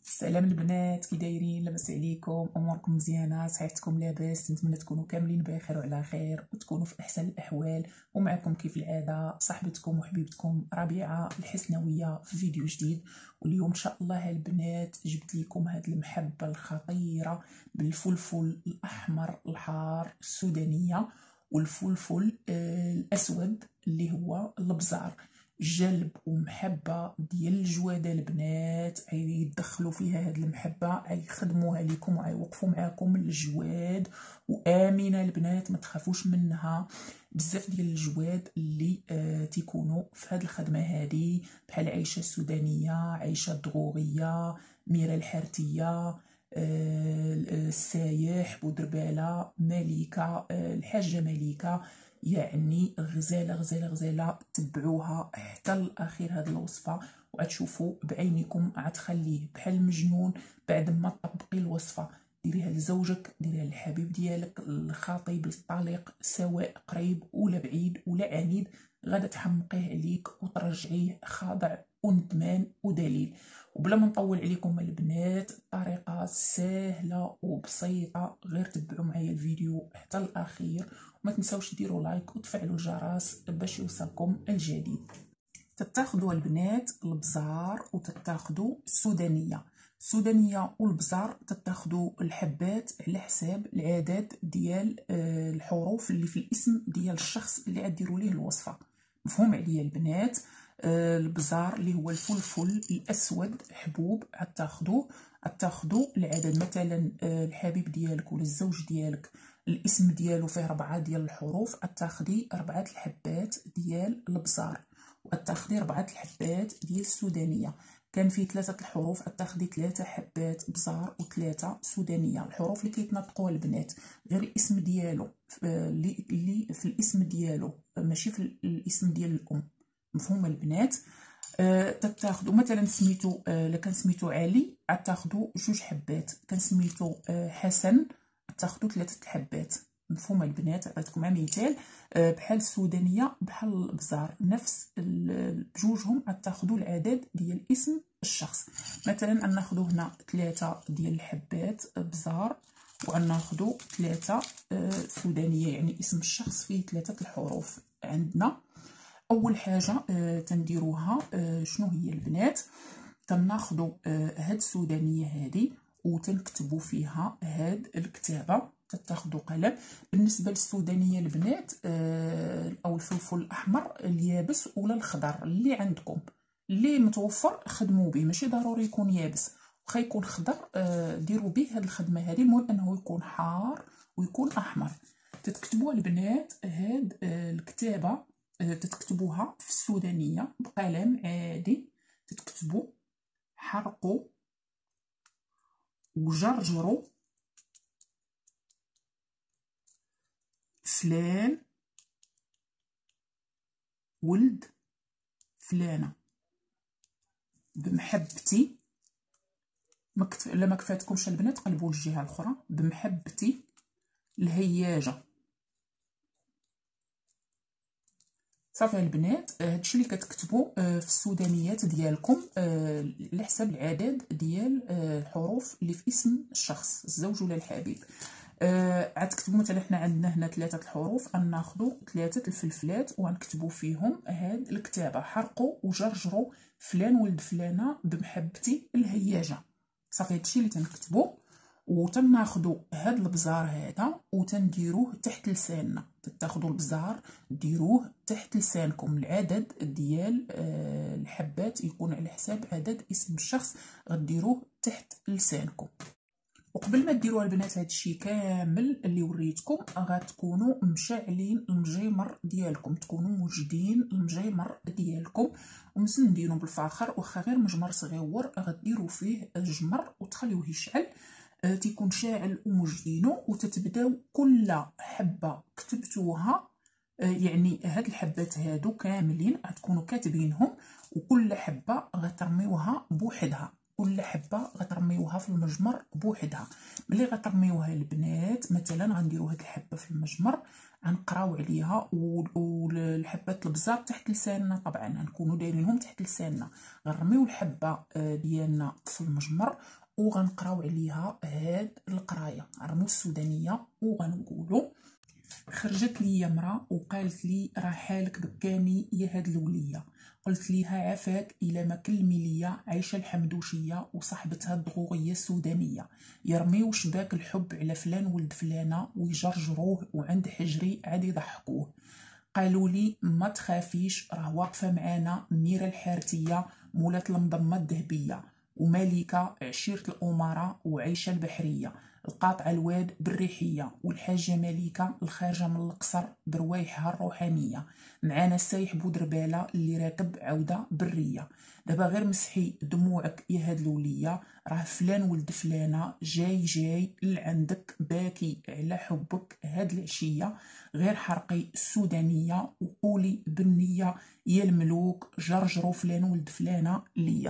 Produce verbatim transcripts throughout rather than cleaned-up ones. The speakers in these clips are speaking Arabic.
السلام البنات، كي دايرين؟ لاباس عليكم؟ اموركم مزيانه؟ صحتكم لاباس؟ نتمنى تكونوا كاملين بخير وعلى خير وتكونوا في احسن الاحوال. ومعكم كيف العاده صاحبتكم وحبيبتكم ربيعه الحسنويه في فيديو جديد. واليوم ان شاء الله البنات جبت لكم هذه المحبه الخطيره بالفلفل الاحمر الحار السودانيه والفلفل آه الاسود اللي هو البزار. جلب ومحبه ديال الجواده البنات، يدخلوا فيها هاد المحبه، يخدموها لكم ويوقفوا معاكم الجواد. وامنه البنات ما تخافوش منها. بزاف ديال الجواد اللي آه تيكونوا في هاد الخدمه هادي، بحال عيشه السودانيه، عيشه الدغوغيه، ميره الحارتيه، آه السايح، بودرباله، مليكه، آه الحاجه مليكه. يعني غزاله غزاله غزاله، تبعوها حتى الاخير هذه الوصفه وغتشوفوا بعينيكم، غتخليه بحال مجنون بعد ما تطبقي الوصفه. ديريها لزوجك، ديريها للحبيب ديالك، الخطيب، الطليق، سواء قريب ولا بعيد ولا عنيد، غادا تحمقيه عليك وترجعيه خاضع وندمان ودليل. وبلا ما نطول عليكم البنات، الطريقه سهله وبسيطه، غير تبعوا معايا الفيديو حتى الاخير. ما تنساوش ديروا لايك وتفعلوا الجرس باش يوصلكم الجديد. تتاخذوا البنات البزار وتتاخذوا السودانيه. السودانيه والبزار تتاخذوا الحبات على حساب العدد ديال الحروف اللي في الاسم ديال الشخص اللي غديروا ليه الوصفه. مفهوم عليا البنات؟ البزار اللي هو الفلفل الاسود حبوب غتاخذوه، غتاخذوا العدد. مثلا الحبيب ديالك ولا الزوج ديالك الاسم ديالو فيه ربعة ديال الحروف، غتاخدي ربعة الحبات ديال البزار، وغتاخدي ربعة الحبات ديال السودانيه. كان فيه ثلاثه الحروف، غتاخدي ثلاثه حبات بزار وثلاثه سودانيه. الحروف اللي كيتنطقوا البنات غير الاسم ديالو اللي اللي في الاسم ديالو، ماشي في الاسم ديال الام. مفهوم البنات؟ أه تتاخدوا مثلا سميتو أه الا كان سميتو علي غتاخدوا جوج حبات، كان سميتو أه حسن تاخذوا ثلاثه الحبات. مفهوم البنات؟ عطيتكم مع مثال أه بحال السودانيه بحال البزار، نفس بجوجهم غتاخذوا العدد ديال اسم الشخص. مثلا غناخذوا هنا ثلاثه ديال الحبات بزار وغناخذوا ثلاثه أه سودانيه، يعني اسم الشخص فيه ثلاثه الحروف. عندنا اول حاجه أه تنديروها أه شنو هي البنات؟ تناخذوا أه هاد السودانيه هذه وتنكتبوا فيها هاد الكتابه. تتاخذوا قلم. بالنسبه للسودانيه البنات أه او الفلفل الاحمر اليابس ولا الخضر اللي عندكم، اللي متوفر خدموا به، ماشي ضروري يكون يابس، واخا يكون خضر أه ديروا به هاد الخدمه هذه. المهم انه يكون حار ويكون احمر. تتكتبوا البنات هاد أه الكتابه أه تتكتبوها في السودانيه بقلم عادي. تتكتبوا حرقوا وجرجروا فلان ولد فلانه بمحبتي. مكتف... الا ما كفاتكمش البنات قلبوا الجهه الاخرى. بمحبتي الهياجه. صافي البنات، هادشي اللي كتكتبوا في السودانيات ديالكم على حساب العدد ديال الحروف اللي في اسم الشخص الزوج ولا الحبيب. غتكتبوا مثلا حنا عندنا هنا ثلاثه الحروف، غناخذوا ثلاثه الفلفلات وغنكتبوا فيهم هاد الكتابه: حرقوا وجرجروا فلان ولد فلانه بمحبتي الهياجه. صافي هادشي اللي تنكتبوا. وتناخذوا هاد البزار هذا وتنديروه تحت لساننا. تاخذوا البزار ديروه تحت لسانكم. العدد ديال آه الحبات يكون على حساب عدد اسم الشخص، غديروه تحت لسانكم. وقبل ما ديروها البنات هادشي كامل اللي وريتكم، غتكونوا مشعلين المجيمر ديالكم، تكونوا موجدين المجيمر ديالكم ومزندينو بالفاخر، واخا غير مجمر صغيور غديروا فيه الجمر وتخليوه يشعل. أه تيكون شاعل وموجدينو، وتتبداو كل حبه كتبتوها أه يعني هاد الحبات هادو كاملين غتكونوا كاتبينهم، وكل حبه غترميوها بوحدها. كل حبه غترميوها في المجمر بوحدها. ملي غترميوها البنات، مثلا غنديروا هاد الحبه في المجمر، غنقراو عليها، والحبات البزار تحت لساننا طبعا غنكونوا دايرينهم تحت لساننا. غنرميو الحبه ديالنا في المجمر وغنقراو عليها هاد القرايه. غنرميو السودانيه وغنقولوا: خرجت لي مرا وقالت لي راه حالك بكاني يا هاد الوليه، قلت ليها عفاك الى ما كلمي ليا، عايشه الحمدوشيه وصاحبتها الدغوغيه السودانيه، يرميو شباك الحب على فلان ولد فلانه ويجرجروه وعند حجري عاد يضحكوه. قالوا لي ما تخافيش راه واقفه معانا ميره الحارتيه مولات المضمه الذهبيه، وملكه عشيره الامراء وعيشه البحريه، القاطعه الواد بالريحيه، والحاجه ملكه الخارجه من القصر بروايحها الروحانيه، معانا السايح بودرباله اللي راكب عوده بريه. دابا غير مسحي دموعك يا هاد الوليه، راه فلان ولد فلانه جاي جاي لعندك باكي على حبك هاد العشيه، غير حرقي السودانيه وقولي بالنيه يا الملوك جرجرو فلان ولد فلانه ليا.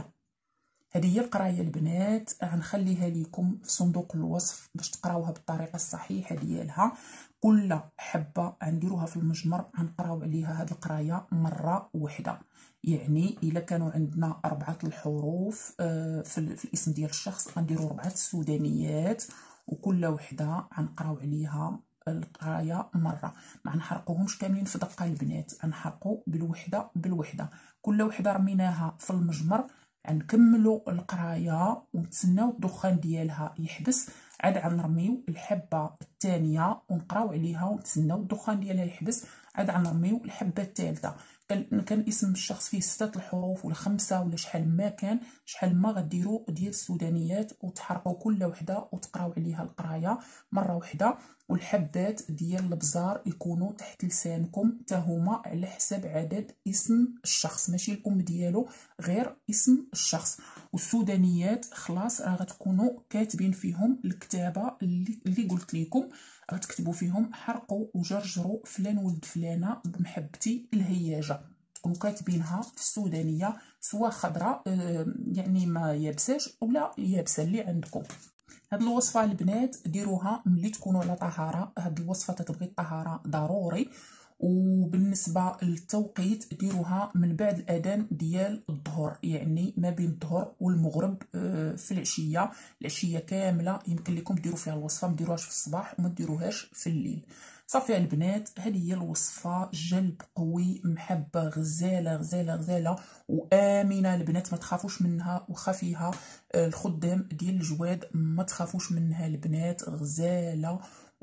هذه هي القرايه البنات، غنخليها لكم في صندوق الوصف باش تقراوها بالطريقه الصحيحه ديالها. كل حبه غنديروها في المجمر غنقراو عليها هذه القرايه مره واحده. يعني الا كانوا عندنا اربعه الحروف في الاسم ديال الشخص غنديروا اربعه السودانيات، وكل وحده غنقراو عليها القرايه مره. ما نحرقوهمش كاملين في دقه البنات، غنحرقوا بالوحده بالوحده. كل وحده رميناها في المجمر غنكملوا القرايه ونتسناو الدخان ديالها يحبس، عاد غنرميو الحبه الثانيه ونقراو عليها ونتسناو الدخان ديالها يحبس، عاد غنرميو الحبه الثالثه. كان اسم الشخص فيه ستة الحروف ولا خمسه ولا شحال ما كان، شحال ما غديروا ديال السودانيات وتحرقوا كل وحده وتقراو عليها القرايه مره واحده. والحبات ديال البزار يكونوا تحت لسانكم حتى هما على حساب عدد اسم الشخص، ماشي الام ديالو غير اسم الشخص. والسودانيات خلاص راه غتكونوا كاتبين فيهم الكتابه اللي, اللي قلت لكم، غتكتبوا فيهم حرقوا وجرجروا فلان ولد فلانه بمحبتي الهياجه، تكونوا كاتبينها في السودانيه سواء خضراء يعني ما يابساش ولا يابسه اللي عندكم. هاد الوصفه البنات ديروها ملي تكونوا على طهاره، هاد الوصفه تتبغي الطهاره ضروري. وبالنسبه للتوقيت ديروها من بعد الاذان ديال الظهر، يعني ما بين الظهر والمغرب في العشيه. العشيه كامله يمكن لكم ديروا فيها الوصفه، ما ديروهاش في الصباح وما ديروهاش في الليل. صافي البنات، هذه هي الوصفه جلب قوي محبه غزاله غزاله غزاله وامنه. البنات ما تخافوش منها، وخا فيها الخدام ديال الجواد ما تخافوش منها البنات، غزاله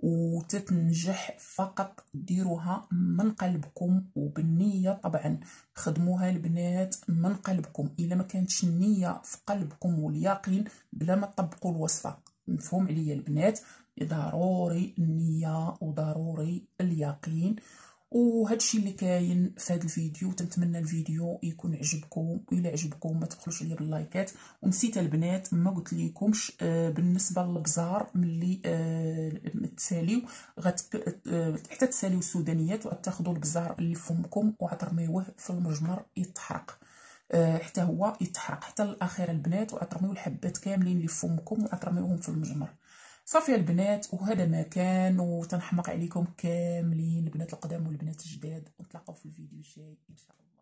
وتتنجح. فقط ديروها من قلبكم وبالنيه طبعا، خدموها البنات من قلبكم. الا ما كانتش النيه في قلبكم واليقين بلا ما تطبقوا الوصفه. مفهوم عليا البنات؟ ضروري النيه وضروري اليقين. وهذا الشيء اللي كاين في هذا الفيديو. تنتمنى الفيديو يكون عجبكم، والى عجبكم ما تبخلوش عليا باللايكات. ونسيت البنات ما قلت لكمش آه بالنسبه للبزار ملي آه تساليو غت آه حتى تساليو السودانيات وتاخذوا البزار اللي فمكم وغترميوه في المجمر يتحرق، آه حتى هو يتحرق حتى الاخير البنات، وغترميو الحبات كاملين اللي فمكم وغترميوهم في المجمر. صافي البنات، وهذا ما كان، وتنحمق عليكم كاملين البنات القدام والبنات الجداد، ونتلاقاو في الفيديو الجاي ان شاء الله.